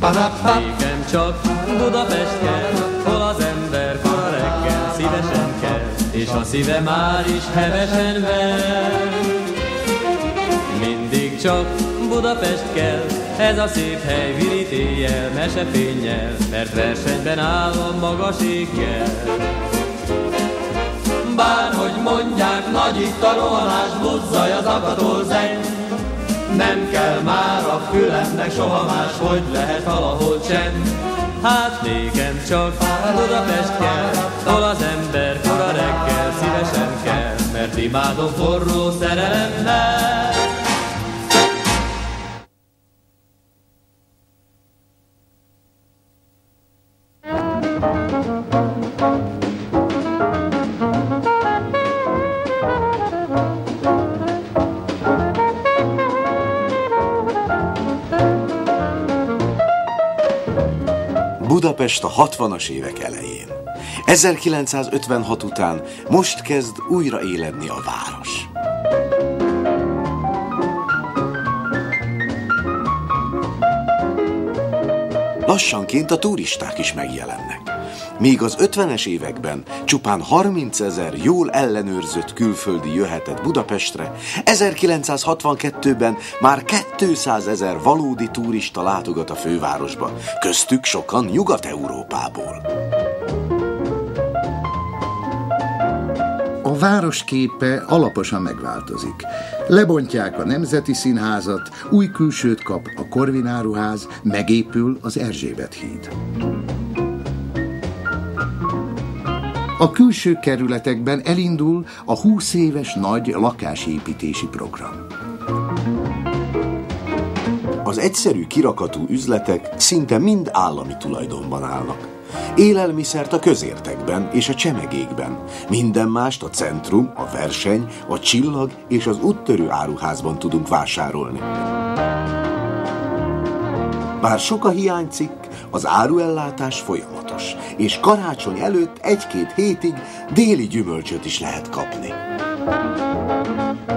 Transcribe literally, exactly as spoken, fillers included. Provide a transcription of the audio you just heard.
Nékem csak Budapest kell, hol az ember kora reggel szívesen kell, és a szíve már is hevesen ver. Mindig csak Budapest kell, ez a szép hely virít éjjel, mesefénnyel, mert versenyben áll a magas éggel. Bárhogy mondják, nagy itt a rohanás, buzzaj az akatól zeng. Nem kell már a fülemnek soha más, hogy lehet valahol csend. Hát nékem csak Budapest kell, hol az ember kora reggel szívesen kell, mert imádom forró szerelemmel. Budapest a hatvanas évek elején. ezerkilencszázötvenhat után most kezd újra éledni a város. Lassanként a turisták is megjelennek. Míg az ötvenes években csupán harmincezer jól ellenőrzött külföldi jöhetett Budapestre, ezerkilencszázhatvankettőben már kétszázezer valódi turista látogat a fővárosba, köztük sokan Nyugat-Európából. A város képe alaposan megváltozik. Lebontják a Nemzeti Színházat, új külsőt kap a Korvináruház, megépül az Erzsébet híd. A külső kerületekben elindul a húsz éves nagy lakásépítési program. Az egyszerű kirakatú üzletek szinte mind állami tulajdonban állnak. Élelmiszert a közértekben és a csemegékben, minden mást a Centrum, a Verseny, a Csillag és az Úttörő áruházban tudunk vásárolni. Bár sok a hiánycikk, az áruellátás folyamatos, és karácsony előtt egy-két hétig déli gyümölcsöt is lehet kapni.